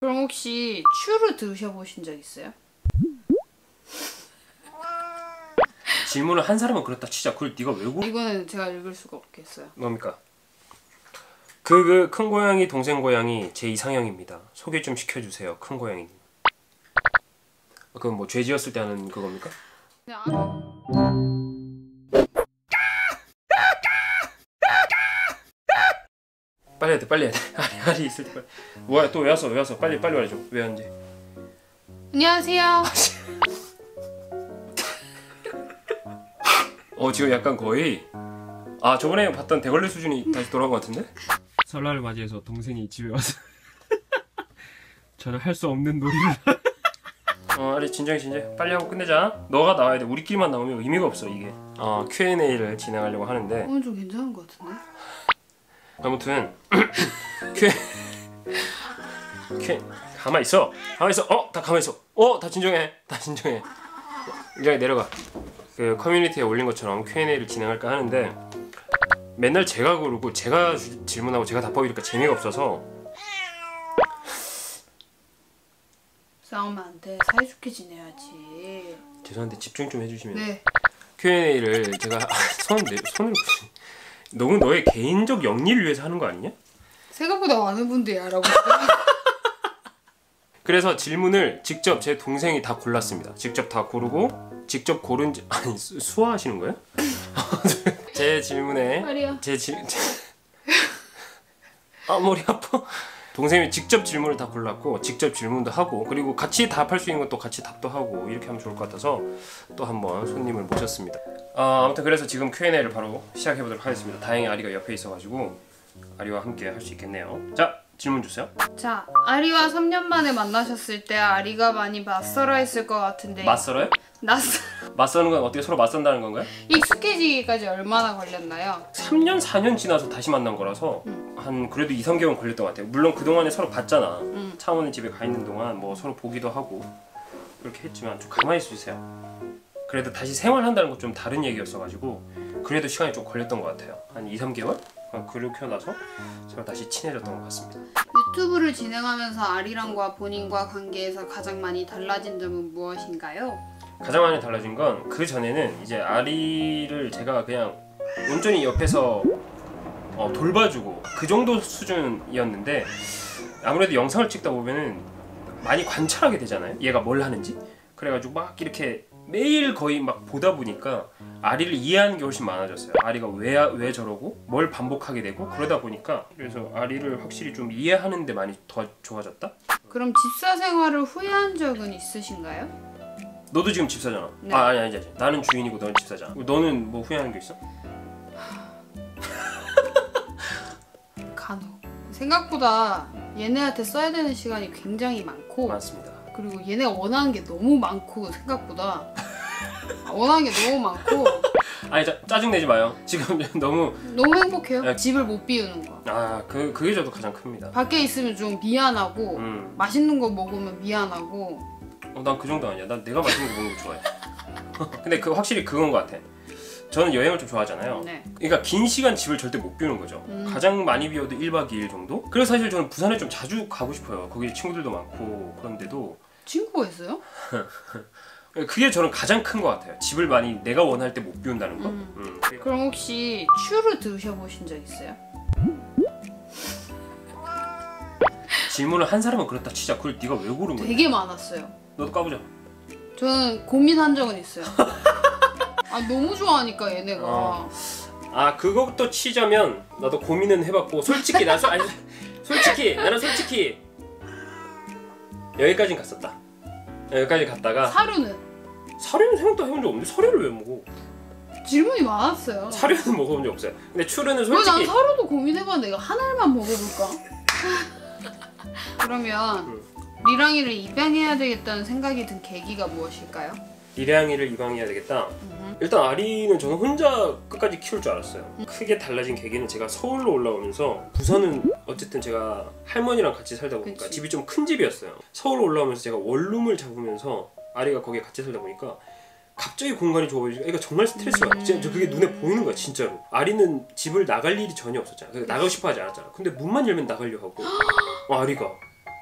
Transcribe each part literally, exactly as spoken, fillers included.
그럼 혹시 추루 드셔보신 적 있어요? 질문을 한 사람은 그렇다 치자. 그걸 네가 왜 고... 이거는 제가 읽을 수가 없겠어요. 뭡니까? 그 그 큰 고양이 동생 고양이 제 이상형입니다. 소개 좀 시켜주세요. 큰 고양이님. 그건 뭐 죄 지었을 때 하는 그겁니까? 그냥 빨리 해야 돼, 빨리 해야 돼. 아리 아리 있을 때 빨리. 뭐야 또 왜 왔어 왜 왔어? 빨리 빨리 말해줘. 왜 왔는지. 안녕하세요. 어 지금 약간 거의 아 저번에 봤던 대걸레 수준이 다시 돌아온 것 같은데? 설날을 맞이해서 동생이 집에 와서 저는 할 수 없는 놀이를 어 아리 진정해 진정해 빨리 하고 끝내자. 너가 나와야 돼. 우리끼리만 나오면 의미가 없어 이게. 어 큐 앤 에이를 진행하려고 하는데 오늘 좀 괜찮은 것 같은데? 아무튼 큐 큐 가만 있어 가만 있어 어 다 가만 있어 어 다 진정해 다 진정해 이제 내려가. 그 커뮤니티에 올린 것처럼 큐 앤 에이를 진행할까 하는데 맨날 제가 고르고 제가 주, 질문하고 제가 답하고 이러니까 재미가 없어서. 싸우면 안 돼. 사이좋게 지내야지. 죄송한데 집중 좀 해주시면. 네. 큐 앤 에이를 제가 손 내, 손으로 너무 너의 개인적 영리를 위해서 하는 거 아니냐? 생각보다 많은 분들이 알아보고 그래서 질문을 직접 제 동생이 다 골랐습니다. 직접 다 고르고 직접 고른 지 아니 수, 수화하시는 거예요? 제 질문에 말이야. 제 질 아 머리 아파. 동생이 직접 질문을 다 골랐고 직접 질문도 하고 그리고 같이 답할 수 있는 것도 같이 답도 하고 이렇게 하면 좋을 것 같아서 또 한번 손님을 모셨습니다. 아, 아무튼 그래서 지금 큐 앤 에이를 바로 시작해 보도록 하겠습니다. 다행히 아리가 옆에 있어가지고 아리와 함께 할 수 있겠네요. 자 질문 주세요. 자, 아리와 삼 년 만에 만나셨을 때 아리가 많이 맞서라 했을 것 같은데. 맞서러요? 낯서 맞서는 건 어떻게 서로 맞선다는 건가요? 익숙해지기까지 얼마나 걸렸나요? 삼 년 사 년 지나서 다시 만난 거라서 음. 한 그래도 이, 삼 개월은 걸렸던 것 같아요. 물론 그동안에 서로 봤잖아. 음. 차원의 집에 가 있는 동안 뭐 서로 보기도 하고 그렇게 했지만 좀 가만히 있어주세요. 그래도 다시 생활한다는 건 좀 다른 얘기였어가지고 그래도 시간이 좀 걸렸던 것 같아요. 한 이, 삼 개월? 그렇게 나서 제가 다시 친해졌던 것 같습니다. 유튜브를 진행하면서 아리랑과 본인과 관계에서 가장 많이 달라진 점은 무엇인가요? 가장 많이 달라진 건 그 전에는 이제 아리를 제가 그냥 온전히 옆에서 어, 돌봐주고 그 정도 수준이었는데 아무래도 영상을 찍다 보면은 많이 관찰하게 되잖아요. 얘가 뭘 하는지. 그래가지고 막 이렇게 매일 거의 막 보다 보니까 아리를 이해하는 게 훨씬 많아졌어요. 아리가 왜, 왜 저러고 뭘 반복하게 되고 그러다 보니까 그래서 아리를 확실히 좀 이해하는 데 많이 더 좋아졌다? 그럼 집사 생활을 후회한 적은 있으신가요? 너도 지금 집사잖아. 네. 아 아니 아니 아니 나는 주인이고 너는 집사잖아. 너는 뭐 후회하는 게 있어? 간혹. 생각보다 얘네한테 써야 되는 시간이 굉장히 많고 많습니다. 그리고 얘네가 원하는 게 너무 많고 생각보다 원하는 게 너무 많고 아니 자, 짜증내지 마요. 지금 너무 너무 행복해요. 네. 집을 못 비우는 거. 아 그 그게 저도 가장 큽니다. 밖에 있으면 좀 미안하고 음. 맛있는 거 먹으면 미안하고. 어, 난 그 정도 아니야. 난 내가 맛있는 거 먹는 거 좋아해. 근데 그 확실히 그건 것 같아. 저는 여행을 좀 좋아하잖아요. 네. 그러니까 긴 시간 집을 절대 못 비우는 거죠. 음. 가장 많이 비워도 일 박 이 일 정도? 그래서 사실 저는 부산에 좀 자주 가고 싶어요. 거기 친구들도 많고 그런데도 친구가 있어요? 그게 저는 가장 큰 것 같아요. 집을 많이 내가 원할 때 못 비운다는 거. 음. 음. 그럼 혹시 추루 드셔보신 적 있어요? 질문을 한 사람은 그렇다 치자. 그걸 네가 왜 고른 거야? 되게 많았어요. 너도 까보자. 저는 고민한 적은 있어요. 아 너무 좋아하니까 얘네가. 어. 아 그것도 치자면 나도 고민은 해봤고 솔직히 나 소, 아니 솔직히 나는 솔직히 여기까진 갔었다. 여기까지 갔다가 사료는? 사료는 생각도 해본 적 없는데 사료를 왜 먹어? 질문이 많았어요. 사료는 먹어본 적 없어요. 근데 추르는 왜 솔직히 난 사료도 고민해봤는데 내가 하나만 먹어볼까? 그러면 음. 리랑이를 입양해야 되겠다는 생각이 든 계기가 무엇일까요? 리량이를 입양해야 되겠다. 음. 일단 아리는 저는 혼자 끝까지 키울 줄 알았어요. 음. 크게 달라진 계기는 제가 서울로 올라오면서 부산은 어쨌든 제가 할머니랑 같이 살다 보니까 그치. 집이 좀 큰 집이었어요. 서울 올라오면서 제가 원룸을 잡으면서 아리가 거기에 같이 살다 보니까 갑자기 공간이 좁아지니까 애가 정말 스트레스가 음. 진짜 그게 눈에 보이는 거야 진짜로. 아리는 집을 나갈 일이 전혀 없었잖아. 그러니까 나가고 싶어 하지 않았잖아. 근데 문만 열면 나가려 하고 어, 아리가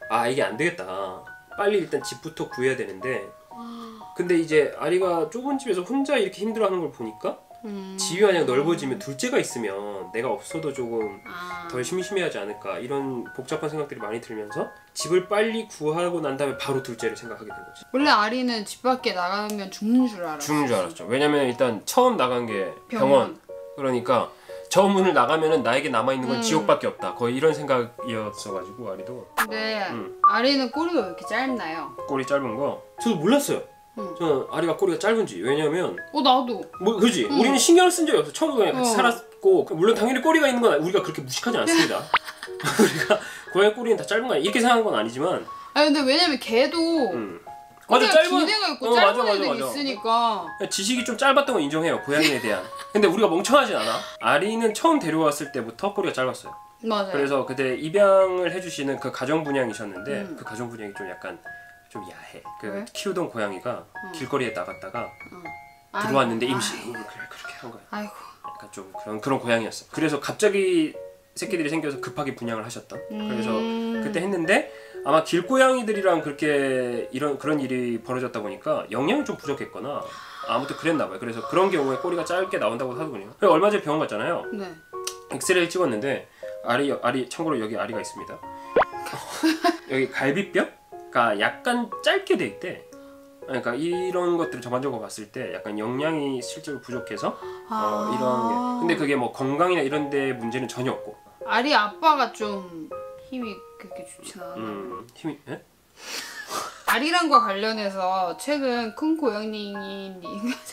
아 이게 안 되겠다. 빨리 일단 집부터 구해야 되는데 근데 이제 아리가 좁은 집에서 혼자 이렇게 힘들어하는 걸 보니까 음. 집이 만약 넓어지면 둘째가 있으면 내가 없어도 조금 아. 덜 심심해하지 않을까 이런 복잡한 생각들이 많이 들면서 집을 빨리 구하고 난 다음에 바로 둘째를 생각하게 된 거지. 원래 아리는 집 밖에 나가면 죽는 줄 알았어. 죽는 줄 알았죠. 왜냐면 일단 처음 나간 게 병원. 병원. 그러니까 저 문을 나가면은 나에게 남아있는 건 음. 지옥밖에 없다. 거의 이런 생각이었어가지고 아리도. 근데 음. 아리는 꼬리가 왜 이렇게 짧나요? 꼬리 짧은 거 저도 몰랐어요. 음. 저는 아리가 꼬리가 짧은지. 왜냐면 어 나도. 뭐 그지 음. 우리는 신경을 쓴 적이 없어. 처음에 그냥 같이 어. 살았고 물론 당연히 꼬리가 있는 건 우리가 그렇게 무식하지 않습니다. 우리가 고양이 꼬리는 다 짧은 거야 이렇게 생각한 건 아니지만. 아 근데 왜냐면 걔도 음. 꼬리가 긴 애가 있고 어, 짧은 맞아, 맞아, 애들이 맞아. 있으니까. 지식이 좀 짧았던 건 인정해요 고양이에 대한. 근데 우리가 멍청하진 않아. 아리는 처음 데려왔을 때부터 꼬리가 짧았어요. 맞아요. 그래서 그때 입양을 해주시는 그 가정 분양이셨는데 음. 그 가정 분양이 좀 약간 좀 야해. 그 왜? 키우던 고양이가 어. 길거리에 나갔다가 아이고, 들어왔는데 아이고. 임시 음, 그래 그렇게 한 거야. 아이고. 약간 좀 그런 그런 고양이였어. 그래서 갑자기 새끼들이 생겨서 급하게 분양을 하셨던. 그래서 음. 그때 했는데 아마 길고양이들이랑 그렇게 이런 그런 일이 벌어졌다 보니까 영양이 좀 부족했거나 아무튼 그랬나 봐요. 그래서 그런 경우에 꼬리가 짧게 나온다고 하더군요. 그래서 얼마 전에 병원 갔잖아요. 네. 엑스레이를 찍었는데 알이 알이 참고로 여기 알이가 있습니다. 여기 갈비뼈가 약간 짧게 돼 있대. 그러니까 이런 것들을 전반적으로 봤을 때 약간 영양이 실제로 부족해서 어, 이런 게. 근데 그게 뭐 건강이나 이런 데 문제는 전혀 없고. 아리 아빠가 좀 힘이 그렇게 좋진 않아. 음, 힘이 예? 아리랑과 관련해서 최근 큰 고양이님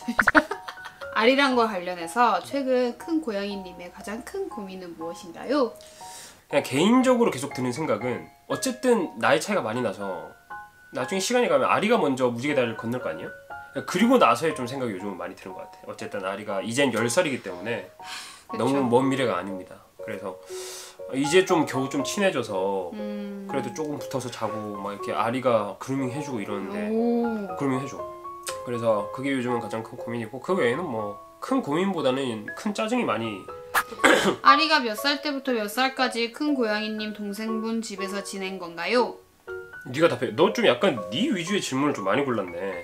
아리랑과 관련해서 최근 큰 고양이님의 가장 큰 고민은 무엇인가요? 그냥 개인적으로 계속 드는 생각은 어쨌든 나이 차이가 많이 나서 나중에 시간이 가면 아리가 먼저 무지개 다리를 건널 거 아니에요? 그리고 나서의 좀 생각이 요즘은 많이 드는 것 같아. 어쨌든 아리가 이젠 열 살이기 때문에 그쵸? 너무 먼 미래가 아닙니다. 그래서 이제 좀 겨우 좀 친해져서 음... 그래도 조금 붙어서 자고 막 이렇게 아리가 그루밍 해주고 이러는데 오... 그루밍 해줘. 그래서 그게 요즘은 가장 큰 고민이고 그 외에는 뭐 큰 고민보다는 큰 짜증이 많이. 아리가 몇 살 때부터 몇 살까지 큰 고양이님 동생분 집에서 지낸 건가요? 네가 답해. 너 좀 약간 네 위주의 질문을 좀 많이 골랐네.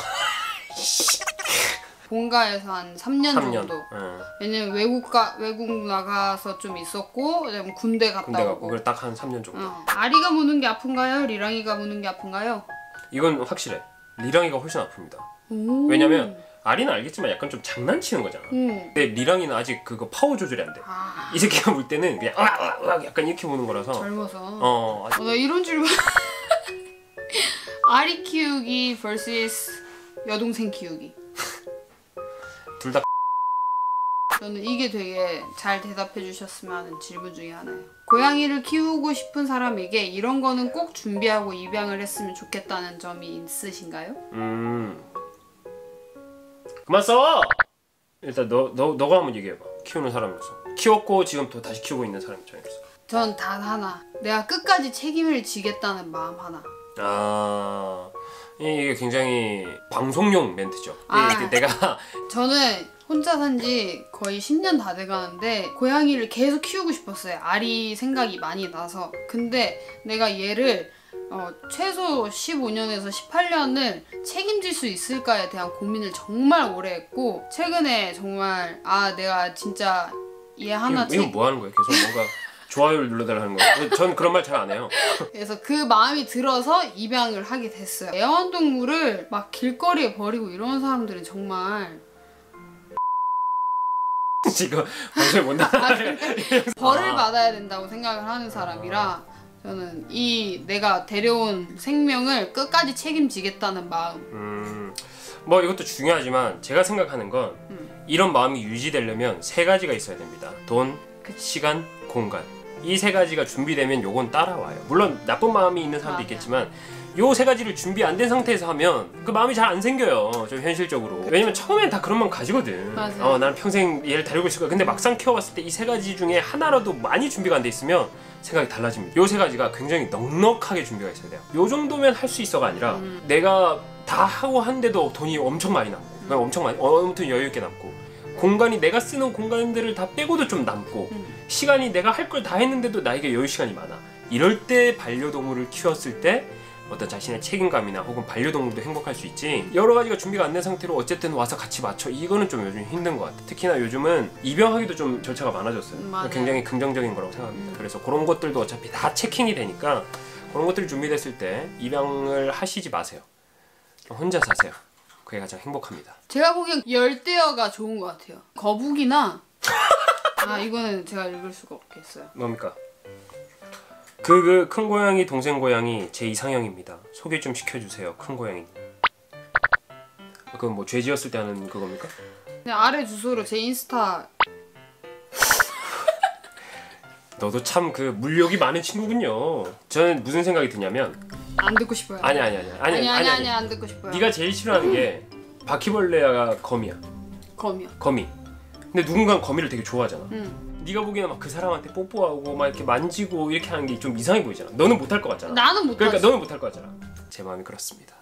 본가에서 한 삼 년 삼 년. 정도. 응. 왜냐면 외국 가 외국 나가서 좀 있었고, 그다음에 군대 갔다 군대 오고. 가고 그걸 딱 한 삼 년 정도. 어. 아리가 무는 게 아픈가요? 리랑이가 무는 게 아픈가요? 이건 확실해. 리랑이가 훨씬 아픕니다. 오. 왜냐면 아리는 알겠지만 약간 좀 장난치는 거잖아. 음. 근데 리랑이는 아직 그거 파워 조절이 안 돼. 아. 이 새끼가 물 때는 그냥 으악 약간 이렇게 무는 거라서. 젊어서. 어. 아직... 어, 나 이런 질문. 아리 키우기 vs 여동생 키우기. 둘 다. 저는 이게 되게 잘 대답해 주셨으면 하는 질문 중에 하나예요. 고양이를 키우고 싶은 사람에게 이런 거는 꼭 준비하고 입양을 했으면 좋겠다는 점이 있으신가요? 음. 그만 싸워! 일단 너, 너, 너가 한번 얘기해봐. 키우는 사람으로서. 키웠고 지금 또 다시 키우고 있는 사람 입장에서. 전 단 하나. 내가 끝까지 책임을 지겠다는 마음 하나. 아... 이게 굉장히 방송용 멘트죠. 아. 이게 내가 저는 혼자 산 지 거의 십 년 다 돼가는데 고양이를 계속 키우고 싶었어요. 아리 생각이 많이 나서. 근데 내가 얘를 어, 최소 십오 년에서 십팔 년을 책임질 수 있을까에 대한 고민을 정말 오래 했고 최근에 정말 아 내가 진짜 얘 하나 이거, 이거 뭐 하는 거예요? 계속 뭔가 좋아요를 눌러달라는 거예요? 전 그런 말 잘 안 해요. 그래서 그 마음이 들어서 입양을 하게 됐어요. 애완동물을 막 길거리에 버리고 이런 사람들은 정말 지금 방송에 못 나가. 벌을 아. 받아야 된다고 생각을 하는 사람이라 저는 이 내가 데려온 생명을 끝까지 책임지겠다는 마음. 음, 뭐 이것도 중요하지만 제가 생각하는 건 음. 이런 마음이 유지되려면 세 가지가 있어야 됩니다. 돈, 그치. 시간, 공간. 이 세 가지가 준비되면 요건 따라와요. 물론 나쁜 마음이 있는 사람도 맞아요. 있겠지만 요 세 가지를 준비 안 된 상태에서 하면 그 마음이 잘 안 생겨요. 좀 현실적으로. 왜냐면 처음엔 다 그런 마음 가지거든. 맞아요. 어, 나는 평생 얘를 다루고 있을 거야. 근데 막상 키워봤을 때 이 세 가지 중에 하나라도 많이 준비가 안 돼 있으면 생각이 달라집니다. 요 세 가지가 굉장히 넉넉하게 준비가 있어야 돼요. 요 정도면 할 수 있어가 아니라 음. 내가 다 하고 한데도 돈이 엄청 많이 남고 음. 그냥 엄청 많이 아무튼 여유 있게 남고 공간이 내가 쓰는 공간들을 다 빼고도 좀 남고 음. 시간이 내가 할 걸 다 했는데도 나에게 여유 시간이 많아. 이럴 때 반려동물을 키웠을 때 어떤 자신의 책임감이나 혹은 반려동물도 행복할 수 있지, 여러 가지가 준비가 안 된 상태로 어쨌든 와서 같이 맞춰, 이거는 좀 요즘 힘든 것 같아. 특히나 요즘은 입양하기도 좀 절차가 많아졌어요. 맞아요. 굉장히 긍정적인 거라고 생각합니다. 음. 그래서 그런 것들도 어차피 다 체킹이 되니까 그런 것들이 준비됐을 때 입양을 하시지 마세요. 혼자 사세요. 그게 가장 행복합니다. 제가 보기엔 열대어가 좋은 것 같아요. 거북이나 아 이거는 제가 읽을 수가 없겠어요. 뭡니까? 그 그 큰 고양이 동생 고양이 제 이상형입니다. 소개 좀 시켜주세요. 큰 고양이. 그건 뭐 죄 지었을 때 하는 그겁니까? 그냥 아래 주소로 제 인스타. 너도 참 그 물욕이 많은 친구군요. 저는 무슨 생각이 드냐면 안 듣고 싶어요. 아니 아니 아니 아니 아니 아니 아니 안 듣고 싶어요. 네가 제일 싫어하는 게 바퀴벌레가 거미야. 거미요. 거미. 근데 누군가는 거미를 되게 좋아하잖아. 응. 네가 보기에는 막 그 사람한테 뽀뽀하고 막 이렇게 만지고 이렇게 하는 게 좀 이상해 보이잖아. 너는 못할 것 같잖아. 나는 못하지. 그러니까 너는 못할 것 같잖아. 제 마음이 그렇습니다.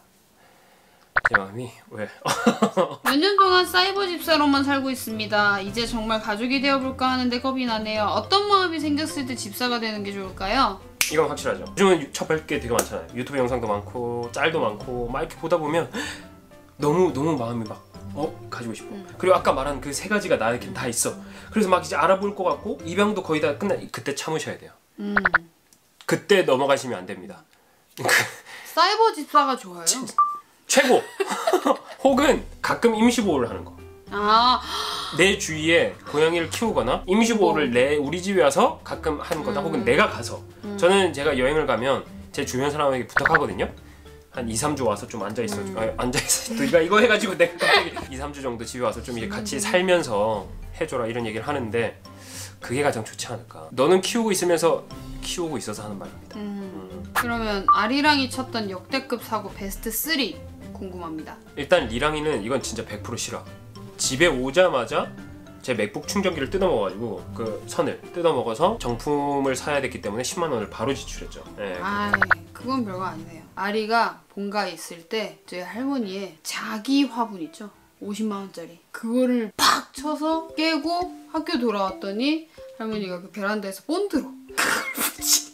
제 마음이 왜? 몇 년 동안 사이버 집사로만 살고 있습니다. 이제 정말 가족이 되어볼까 하는데 겁이 나네요. 어떤 마음이 생겼을 때 집사가 되는 게 좋을까요? 이건 확실하죠. 요즘은 접할 게 되게 많잖아요. 유튜브 영상도 많고 짤도 많고 막 이렇게 보다 보면 너무 너무 마음이 막 어? 가지고 싶어. 음. 그리고 아까 말한 그 세 가지가 나에겐 다 있어. 그래서 막 이제 알아볼 것 같고 입양도 거의 다 끝나. 그때 참으셔야 돼요. 음. 그때 넘어가시면 안 됩니다. 사이버 집사가 좋아요? 최고! 혹은 가끔 임시보호를 하는 거. 아. 내 주위에 고양이를 키우거나 임시보호를 내 우리 집에 와서 가끔 하는 거다. 음. 혹은 내가 가서. 음. 저는 제가 여행을 가면 제 주변 사람에게 부탁하거든요. 한 이, 삼 주 와서 좀 앉아있어. 음. 아, 앉아있어. 네가 이거 해가지고 내가 갑자기 이, 삼 주 정도 집에 와서 좀 이제 같이 음. 살면서 해줘라 이런 얘기를 하는데 그게 가장 좋지 않을까. 너는 키우고 있으면서 키우고 있어서 하는 말입니다. 음. 음. 그러면 아리랑이 쳤던 역대급 사고 베스트 삼 궁금합니다. 일단 리랑이는 이건 진짜 백 퍼센트 싫어. 집에 오자마자 제 맥북 충전기를 뜯어먹어가지고 그 선을 뜯어먹어서 정품을 사야 됐기 때문에 십만 원을 바로 지출했죠. 네. 아, 그건 별거 아니네요. 아리가 본가에 있을 때 저희 할머니의 자기 화분 있죠? 오십만 원짜리 그거를 팍 쳐서 깨고 학교 돌아왔더니 할머니가 그 베란다에서 본드로 그걸 붙이.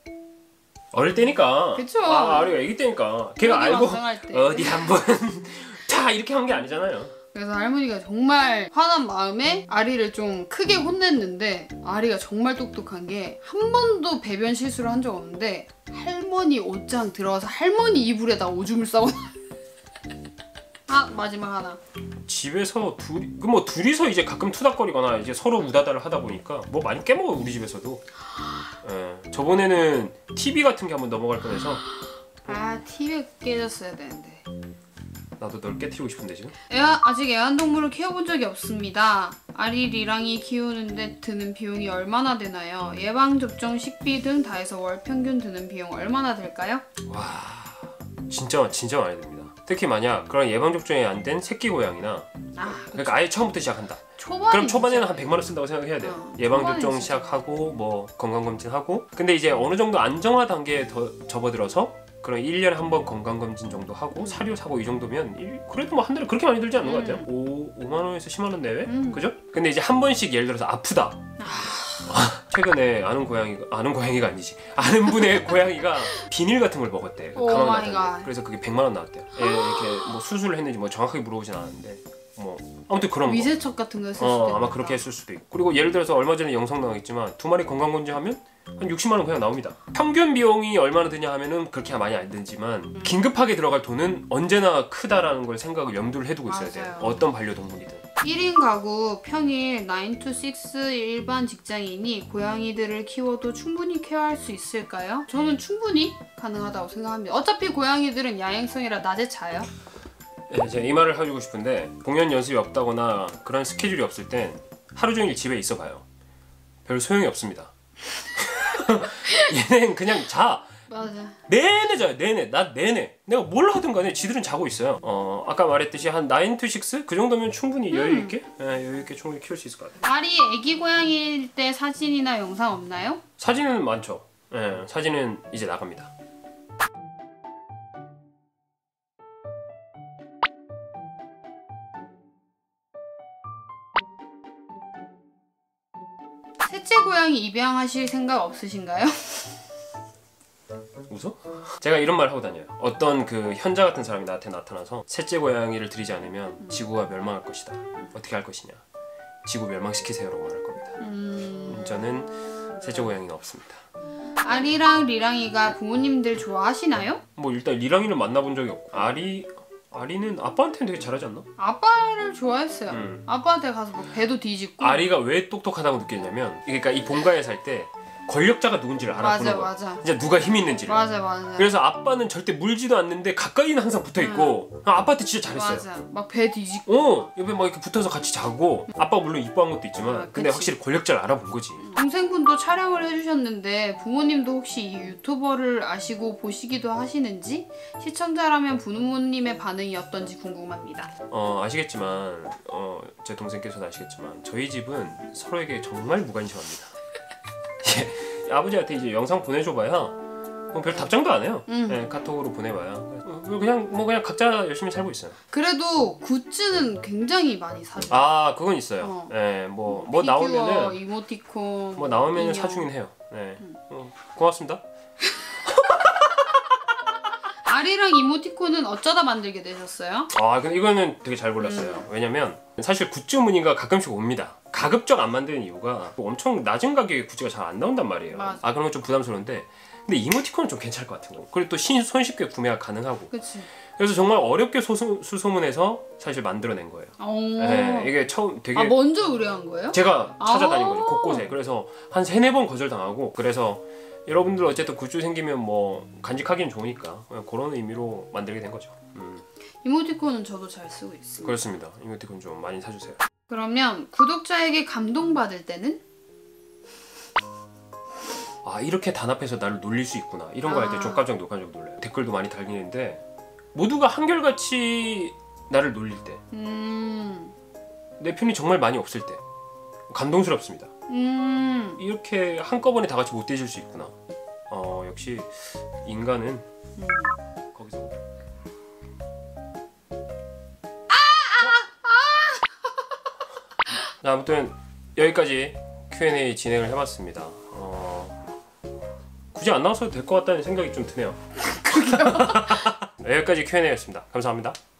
어릴 때니까. 그쵸. 아, 아리가 애기 때니까 걔가 알고 어디 한번 다 이렇게 한 게 아니잖아요. 그래서 할머니가 정말 화난 마음에 아리를 좀 크게 혼냈는데 아리가 정말 똑똑한 게 한 번도 배변 실수를 한 적 없는데 할머니 옷장 들어가서 할머니 이불에다 오줌을 싸고 아 마지막 하나. 집에서 둘이 그 뭐 둘이서 이제 가끔 투닥거리거나 이제 서로 우다다를 하다 보니까 뭐 많이 깨먹어요 우리 집에서도. 예, 저번에는 티비 같은 게 한번 넘어갈 뻔해서. 아 티비 깨졌어야 되는데. 나도 널 깨트리고 싶은데 지금? 애완, 아직 애완동물을 키워본 적이 없습니다. 아리, 리랑이 키우는데 드는 비용이 얼마나 되나요? 예방접종, 식비 등 다 해서 월 평균 드는 비용 얼마나 될까요? 와 진짜 진짜 많이 듭니다. 특히 만약 그런 예방접종이 안 된 새끼 고양이나 아, 그러니까 아예 처음부터 시작한다. 그럼 초반에는 한 백만 원 쓴다고 생각해야 돼요. 어, 예방접종 시작하고 뭐 건강검진하고 근데 이제 어느 정도 안정화 단계에 더 접어들어서 그럼 일 년에 한 번 건강검진 정도 하고 사료 사고 이 정도면 일, 그래도 뭐 한 달에 그렇게 많이 들지 않는 음. 것 같아요. 오, 오만 원에서 십만 원 내외? 음. 그죠? 근데 이제 한 번씩 예를 들어서 아프다. 아. 최근에 아는 고양이가 아는 고양이가 아니지 아는 분의 고양이가 비닐 같은 걸 먹었대. 가망 나왔대. 그래서 그게 백만 원 나왔대요. 애 이렇게 뭐 수술을 했는지 뭐 정확하게 물어보진 않았는데 뭐 아무튼 그런 위세척 같은 거 했을 어, 수도 있고 아마 그렇게 했을 수도 있고 그리고 예를 들어서 얼마 전에 영상 나왔겠지만 두 마리 건강검진 하면 한 육십만 원 그냥 나옵니다. 평균 비용이 얼마나 드냐 하면은 그렇게 많이 안 들지만 음. 긴급하게 들어갈 돈은 언제나 크다라는 걸 생각을 염두를 해두고 있어야 돼요. 어떤 반려동물이든. 일 인 가구 평일 나인 투 식스 일반 직장인이 고양이들을 키워도 충분히 케어할 수 있을까요? 저는 충분히 가능하다고 생각합니다. 어차피 고양이들은 야행성이라 낮에 자요. 네, 제가 이 말을 해주고 싶은데 공연 연습이 없다거나 그런 스케줄이 없을 땐 하루 종일 집에 있어 봐요. 별 소용이 없습니다. 얘는 그냥 자. 맞아. 내내 자요. 내내. 나 내내. 내가 뭘 하든 간에 지들은 자고 있어요. 어 아까 말했듯이 한 나인 투 식스 그 정도면 충분히 음. 여유 있게 예, 여유 있게 충분히 키울 수 있을 것 같아요. 아리 애기 고양이일 때 사진이나 영상 없나요? 사진은 많죠. 예, 사진은 이제 나갑니다. 셋째 고양이 입양하실 생각 없으신가요? 웃어? 제가 이런 말 하고 다녀요. 어떤 그 현자 같은 사람이 나한테 나타나서 셋째 고양이를 들이지 않으면 지구가 멸망할 것이다. 어떻게 할 것이냐? 지구 멸망시키세요라고 말할 겁니다. 음... 저는 셋째 고양이는 없습니다. 아리랑 리랑이가 부모님들 좋아하시나요? 뭐 일단 리랑이는 만나본 적이 없고 아리 아리는 아빠한테는 되게 잘하지 않나? 아빠를 좋아했어요. 음. 아빠한테 가서 막 배도 뒤집고. 아리가 왜 똑똑하다고 느꼈냐면 그러니까 이 본가에 살 때 권력자가 누군지를 알아보는 거야. 맞아 맞아. 진짜 누가 힘 있는지를. 맞아 맞아. 그래서 아빠는 절대 물지도 않는데 가까이는 항상 붙어 있고 응. 아빠한테 진짜 잘했어요. 맞아. 막 배 뒤집고. 어 옆에 막 이렇게 붙어서 같이 자고 아빠가 물론 이뻐한 것도 있지만 아, 근데 그치. 확실히 권력자를 알아본 거지. 동생분도 촬영을 해주셨는데 부모님도 혹시 이 유튜버를 아시고 보시기도 하시는지 시청자라면 부모님의 반응이 어떤지 궁금합니다. 어 아시겠지만 어 제 동생께서는 아시겠지만 저희 집은 서로에게 정말 무관심합니다. 예, 아버지한테 이제 영상 보내줘봐야 뭐 별 답장도 안 해요. 음. 네, 카톡으로 보내봐야 그냥 뭐 그냥 각자 열심히 살고 있어요. 그래도 굿즈는 굉장히 많이 사줘. 아 그건 있어요. 어. 네, 뭐, 뭐 피규어, 나오면은 이모티콘 뭐 나오면은 인형. 사주긴 해요. 네, 음. 어, 고맙습니다. 아리랑 이모티콘은 어쩌다 만들게 되셨어요? 아 근데 이거는 되게 잘 골랐어요. 음. 왜냐면 사실 굿즈 문의가 가끔씩 옵니다. 가급적 안 만드는 이유가 엄청 낮은 가격에 굿즈가 잘 안 나온단 말이에요. 맞아. 아 그런 건 좀 부담스러운데 근데 이모티콘은 좀 괜찮을 것 같은 거. 그리고 또 신, 손쉽게 구매가 가능하고. 그치. 그래서 정말 어렵게 소소, 수소문해서 사실 만들어낸 거예요. 오. 네, 이게 처음 되게 아 먼저 의뢰한 거예요? 제가 찾아다닌 아. 거죠 곳곳에. 그래서 한 세네 번 거절당하고 그래서 여러분들 어쨌든 굿즈 생기면 뭐 간직하기는 좋으니까 그런 의미로 만들게 된 거죠. 음. 이모티콘은 저도 잘 쓰고 있습니다. 그렇습니다. 이모티콘 좀 많이 사주세요. 그러면 구독자에게 감동받을 때는? 아 이렇게 단합해서 나를 놀릴 수 있구나 이런 거 할 때 아. 좀 깜짝 놀 놀라요. 댓글도 많이 달리는데 모두가 한결같이 나를 놀릴 때 음... 내 편이 정말 많이 없을 때 감동스럽습니다. 음... 이렇게 한꺼번에 다 같이 못돼질 수 있구나. 어 역시 인간은 음. 거기서 자, 아무튼 여기까지 큐 앤 에이 진행을 해봤습니다. 어, 굳이 안 나왔어도 될 것 같다는 생각이 좀 드네요. 여기까지 큐 앤 에이였습니다. 감사합니다.